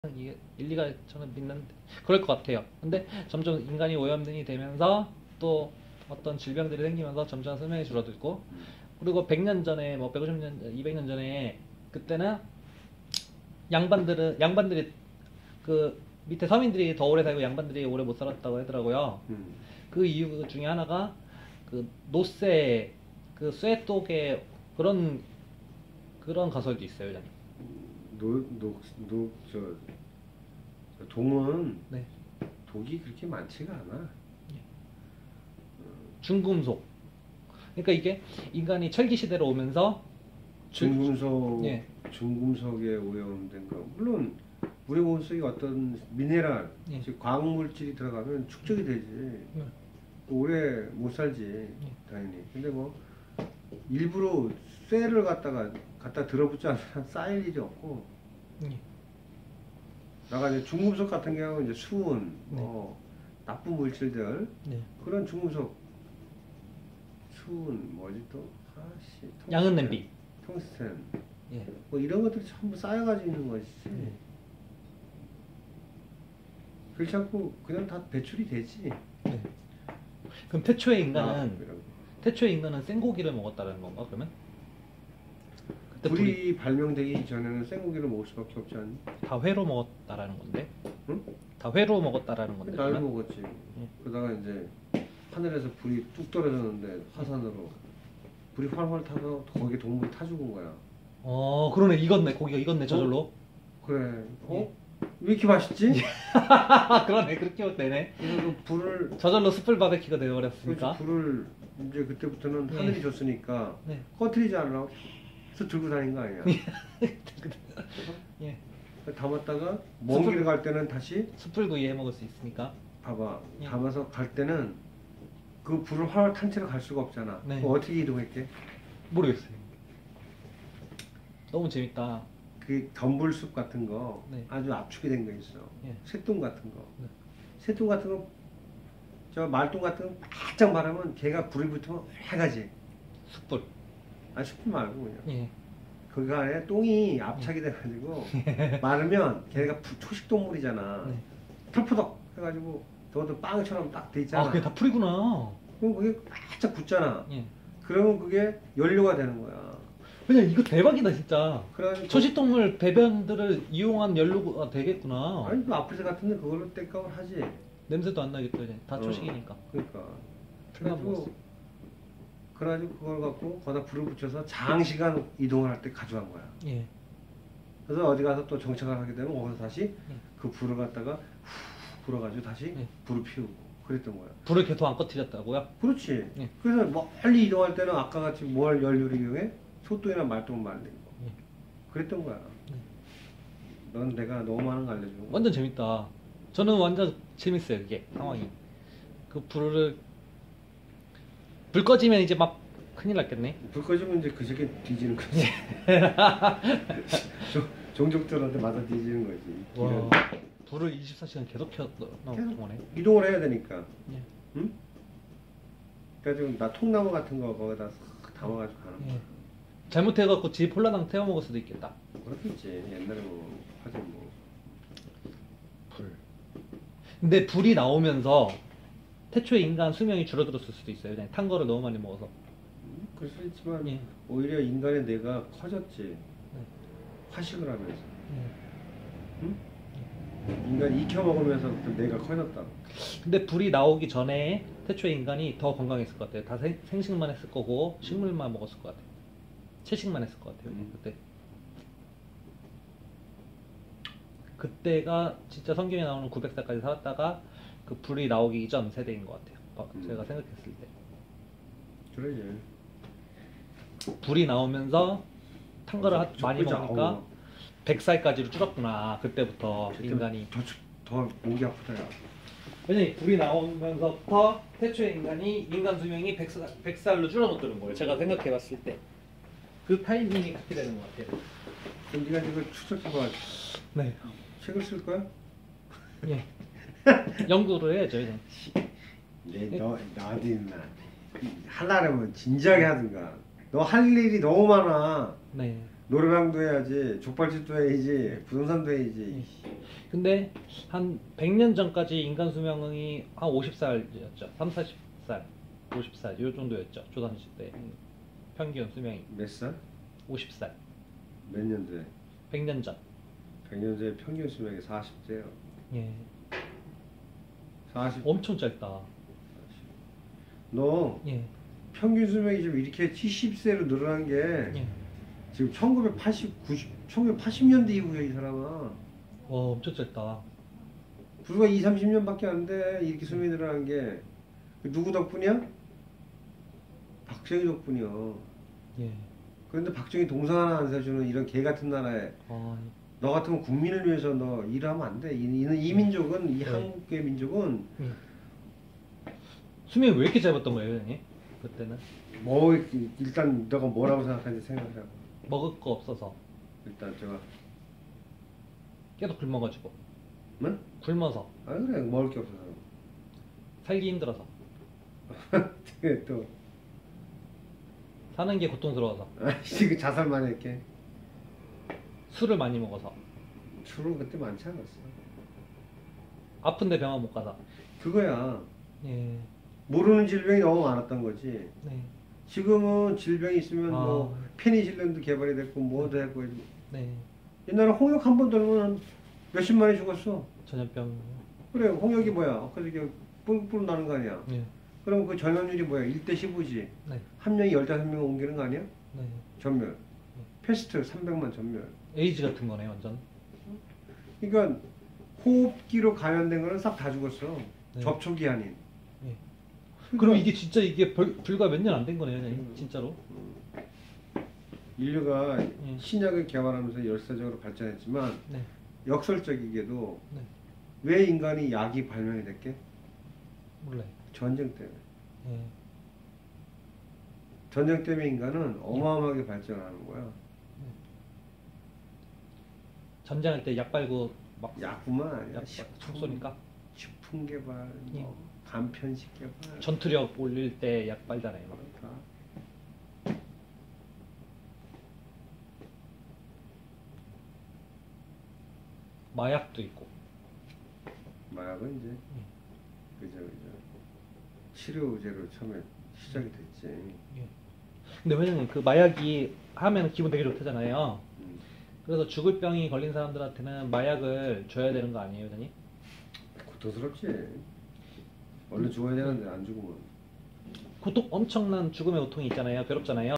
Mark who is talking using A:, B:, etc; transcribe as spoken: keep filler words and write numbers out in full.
A: 이게 일리가 저는 믿는데 그럴 것 같아요. 근데 점점 인간이 오염이 되면서 또 어떤 질병들이 생기면서 점점 수명이 줄어들고, 그리고 백 년 전에 뭐 백오십 년, 이백 년 전에 그때는 양반들은 양반들이 그 밑에 서민들이 더 오래 살고 양반들이 오래 못 살았다고 하더라고요.
B: 음.
A: 그 이유 중에 하나가 그 노쇠, 그 쇠독의 그런 그런 가설도 있어요.
B: 녹녹녹저 동은
A: 네.
B: 독이 그렇게 많지가 않아.
A: 중금속. 그러니까 이게 인간이 철기 시대로 오면서
B: 중금속,
A: 예.
B: 중금속에 오염된 거. 물론 우리 몸 속에 어떤 미네랄,
A: 예.
B: 즉 광물질이 들어가면 축적이 되지.
A: 예.
B: 오래 못 살지, 당연히. 근데 뭐 일부러 쇠를 갖다가 갖다 들어붙지 않으면 쌓일 일이 없고.
A: 예.
B: 나가 이제 중금속 같은 경우는 이제 수은,
A: 네.
B: 뭐 나쁜 물질들,
A: 네.
B: 그런 중금속, 수은 뭐지 또, 아씨,
A: 양은 냄비.
B: 텅스텐,
A: 예.
B: 뭐 이런 것들이 전부 쌓여가지고 있는 것이지.
A: 예.
B: 그렇지 않고 그냥 다 배출이 되지.
A: 네. 그럼 태초의
B: 아,
A: 인간은
B: 이런 거.
A: 태초의 인간은 생고기를 먹었다는 건가 그러면? 그때
B: 불이,
A: 불이
B: 발명되기 전에는 생고기를 먹을 수밖에 없지 않니?
A: 다 회로 먹었다라는 건데?
B: 응?
A: 다 회로 먹었다라는 건데?
B: 날
A: 그러면?
B: 먹었지.
A: 예.
B: 그러다가 이제 하늘에서 불이 뚝 떨어졌는데 화산으로 불이 활활 타서 거기 동물이 타 죽은 거야.
A: 어, 그러네. 익었네. 고기가 익었네. 저절로.
B: 그래. 어?
A: 예.
B: 왜 이렇게 맛있지?
A: 그러네. 그렇게 되네.
B: 그래서 그 불을
A: 저절로 숯불 바베큐가 되어버렸으니까.
B: 그렇지, 불을 이제 그때부터는
A: 예.
B: 하늘이 줬으니까
A: 네.
B: 꺼트리지 않으라고 계속 들고 다닌 거 아니야.
A: 예.
B: 담았다가 먼
A: 숯불-
B: 길을 갈 때는 다시
A: 숯불구이 해 먹을 수 있으니까.
B: 봐봐.
A: 예.
B: 담아서 갈 때는 그 불을 활활 탄 채로 갈 수가 없잖아.
A: 네.
B: 그거 어떻게 이동했게?
A: 모르겠어요. 너무 재밌다.
B: 그 덤불숲 같은 거
A: 네.
B: 아주 압축이 된 거 있어.
A: 예.
B: 새똥 같은 거.
A: 네.
B: 새똥 같은 거, 저 말똥 같은 거 바짝 마르면 걔가 불이 붙으면 해가지.
A: 숯불.
B: 아니 숯불 말고 그냥.
A: 예.
B: 그 안에 똥이 압착이 돼가지고 마르면 걔가 부- 초식 동물이잖아.
A: 네.
B: 털포덕 해가지고 너도 빵처럼 딱 돼 있잖아.
A: 아, 그게 다 풀이구나.
B: 그럼 그게 바짝 붙잖아.
A: 예.
B: 그러면 그게 연료가 되는 거야.
A: 그냥 이거 대박이다 진짜.
B: 그래가지고
A: 초식동물 배변들을 이용한 연료가 되겠구나.
B: 아니 뭐 아프리카 같은데 그걸로 땡깡을 하지.
A: 냄새도 안 나겠다 이제. 다
B: 어.
A: 초식이니까.
B: 그러니까.
A: 풀만
B: 그래가지고
A: 먹었어.
B: 그래가지고 그걸 갖고 거기다 불을 붙여서 장시간 이동을 할 때 가져간 거야.
A: 예.
B: 그래서 어디 가서 또 정착을 하게 되면 거기서 다시 그 불을 갖다가 후 불어가지고 다시
A: 예.
B: 불을 피우고 그랬던 거야.
A: 불을 계속 안 꺼뜨렸다고요?
B: 그렇지.
A: 예.
B: 그래서 멀리 이동할 때는 아까 같이 뭘 연료를 이용해? 소똥이나 말똥을 말리는 거.
A: 예.
B: 그랬던 거야.
A: 예.
B: 넌 내가 너무 많은 거 알려준 거.
A: 완전 재밌다. 저는 완전 재밌어요 이게 상황이. 그 불을 불 꺼지면 이제 막 큰일 났겠네.
B: 불 꺼지면 이제 그 새끼 뒤지는 거지. 종- 종족들한테 맞아 뒤지는 거지.
A: 와.
B: 이런.
A: 불을 이십사 시간 계속 켜놓은
B: 계속
A: 동안에.
B: 이동을 해야 되니까.
A: 예.
B: 응? 그래가지고 나 통나무 같은 거 거기다 싹 담아가지고 가는 거야.
A: 예. 잘못해갖고 집 홀라당 태워 먹을 수도 있겠다.
B: 그렇겠지. 옛날에 뭐 하지 뭐.
A: 불. 근데 불이 나오면서 태초에 인간 수명이 줄어들었을 수도 있어요. 그냥 탄 거를 너무 많이 먹어서.
B: 음, 그럴 수 있지만
A: 예.
B: 오히려 인간의 뇌가 커졌지.
A: 네.
B: 화식을 하면서.
A: 예.
B: 응? 인간이 익혀 먹으면서 또 뇌가 커졌다.
A: 근데 불이 나오기 전에 태초에 인간이 더 건강했을 것 같아요. 다 생, 생식만 했을 거고 식물만 먹었을 것 같아요. 채식만 했을 것 같아요.
B: 음.
A: 그때. 그때가 진짜 성경에 나오는 구백 살까지 살았다가 그 불이 나오기 이전 세대인 것 같아요. 어,
B: 음.
A: 제가 생각했을 때.
B: 그러지.
A: 불이 나오면서 탄 거를 하-
B: 저-
A: 많이
B: 저거지,
A: 먹으니까
B: 아우.
A: 백 살까지로 줄었구나. 그때부터
B: 그때
A: 인간이.
B: 더, 추- 더 목이 아프다 야.
A: 왜냐면 불이 나오면서부터 태초의 인간이 인간 수명이 백 살, 백 살로 줄어들는 거예요. 제가 생각해봤을 때. 그 타이밍이 그렇게 되는 것 같아요.
B: 그럼 네가 이걸 추적해봐.
A: 네.
B: 책을 쓸 거야?
A: 예. 연구를 해야죠, 이제.
B: 네, 너 나도 임마 하려면 진지하게 하든가. 너 할 일이 너무 많아.
A: 네.
B: 노래방도 해야지, 족발집도 해야지, 부동산도 해야지.
A: 근데 한 백 년 전까지 인간 수명이 한 오십 살이었죠. 삼, 사십 살, 오십 살 요 정도였죠. 조선시대 평균 수명이
B: 몇 살?
A: 오십 살.
B: 몇 년도에?
A: 백 년 전.
B: 백 년도에 평균 수명이 사십 세요.
A: 예.
B: 사십.
A: 엄청 짧다.
B: 너
A: 예.
B: 평균 수명이 지금 이렇게 칠십 세로 늘어난 게
A: 예.
B: 지금 천구백팔십, 구십, 천구백팔십 년대 이후에 이 사람아.
A: 와, 엄청 짧다.
B: 불과 이십, 삼십 년밖에 안 돼. 이렇게 수명이 늘어난 게. 누구 덕분이야? 박정희 덕분이야.
A: 예.
B: 그런데 박정희 동상 하나 안 세주는 이런 개 같은 나라에
A: 아,
B: 너 같으면 국민을 위해서 너 일하면 안 돼. 이, 이, 이 민족은, 이
A: 네.
B: 한국의 민족은
A: 예. 수명이 왜 이렇게 짧았던 거예요, 형님? 그때는
B: 뭐 일단 너가 뭐라고 생각하는지 생각해봐.
A: 먹을 거 없어서
B: 일단 제가
A: 계속 굶어가지고
B: 응?
A: 굶어서
B: 아 그래 먹을 게 없어서.
A: 살기 힘들어서
B: 되게 또
A: 사는 게 고통스러워서
B: 아씨 그 자살만 했게.
A: 술을 많이 먹어서
B: 술은 그때 많지 않았어.
A: 아픈데 병원 못 가서.
B: 그거야.
A: 예.
B: 모르는 질병이 너무 많았던 거지.
A: 네.
B: 지금은 질병이 있으면
A: 아.
B: 뭐 페니실린도 개발이 됐고 뭐도 했고.
A: 네.
B: 옛날에 홍역 한 번 들면 몇십만이 죽었어.
A: 전염병.
B: 그래 홍역이 뭐야? 그저께 뿔뿔 나는 거 아니야?
A: 예.
B: 그럼 그 전염률이 뭐야? 일 대 십오지.
A: 네.
B: 한 명이 열다섯 명 옮기는 거 아니야?
A: 네.
B: 전멸. 패스트 삼백만 전멸.
A: 에이즈 같은 거네, 완전.
B: 그러니까 호흡기로 감염된 거는 싹 다 죽었어.
A: 네.
B: 접촉이 아닌.
A: 예.
B: 그러니까
A: 그럼 이게 진짜 이게 벌, 불과 몇 년 안 된 거네요, 형님. 진짜로.
B: 인류가
A: 예.
B: 신약을 개발하면서 열사적으로 발전했지만
A: 네.
B: 역설적이게도
A: 네.
B: 왜 인간이 약이 발명이 됐게?
A: 몰라요.
B: 전쟁 때문에.
A: 예.
B: 전쟁 때문에 인간은 어마어마하게 발전하는 거야.
A: 전쟁할 때 약 빨고 막
B: 약뿐만 아니라
A: 약 툭 쏘니까
B: 식품 개발,
A: 예.
B: 뭐 간편식 개발.
A: 전투력 올릴 때 약 빨잖아요. 막.
B: 다.
A: 마약도 있고.
B: 마약은 이제 그저 그저 치료제로 처음에 시작이 됐지.
A: 예. 근데 왜냐면 그 마약이 하면 기분 되게 좋다잖아요.
B: 음.
A: 그래서 죽을 병이 걸린 사람들한테는 마약을 줘야 되는 거 아니에요, 선생님?
B: 고통스럽지. 원래 죽어야 되는데 안 죽으면.
A: 고통 엄청난 죽음의 고통이 있잖아요. 괴롭잖아요.